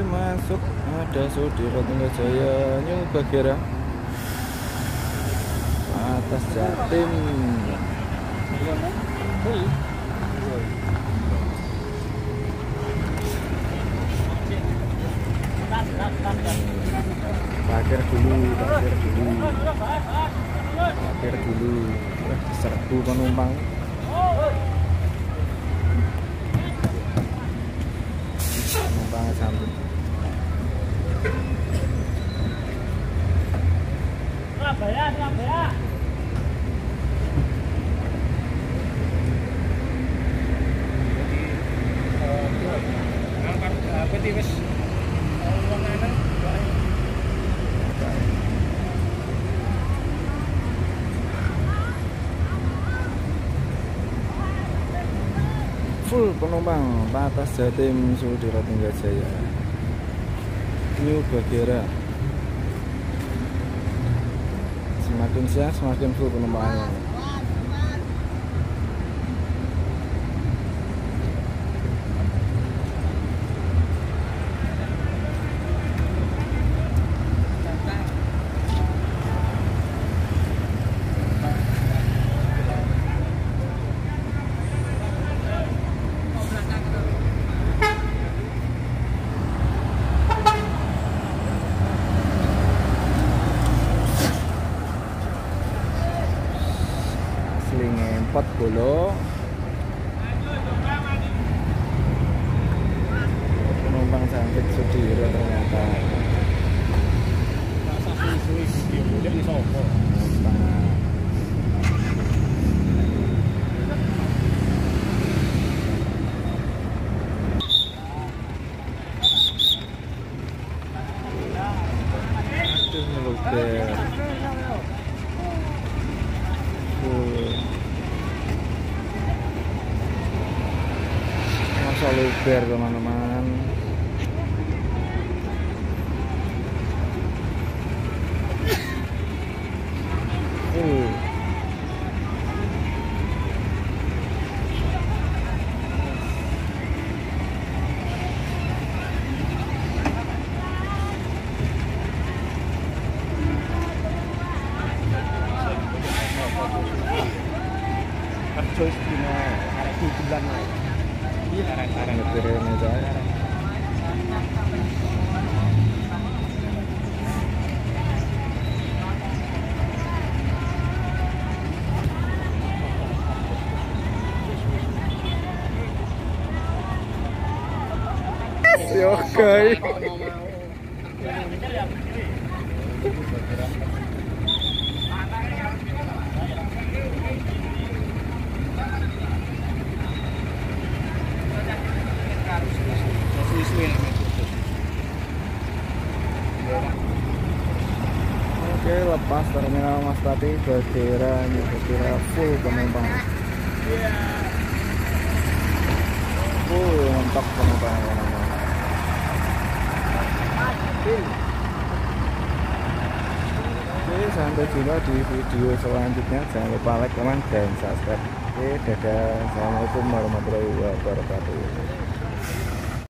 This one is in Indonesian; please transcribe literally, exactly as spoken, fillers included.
masuk ada Sudirah Tinggajaya New Bagera atas Jatim. Parkir dulu, parkir dulu, parkir dulu. Eh, diserbu penumpang. Penumpang samping. Surabaya, Surabaya. Full penumpang atas Jatim Sudirah Tinggajaya New Bagera. Semakin siang semakin full penumpangnya. Empat puluh penumpang cantik Sudirah ternyata. Aduh meluber. Luber teman-teman. Uh. Choice dina arek bulan naik. Arek-arek ngetirnya aja. Oke. Oke, lepas terminal Mas Tati Bagera New Bagera full penumpang. Full mentok penumpang. Oke, sampai jumpa di video selanjutnya. Jangan lupa like, comment, dan subscribe. Oke, dadah. Assalamualaikum warahmatullahi wabarakatuh.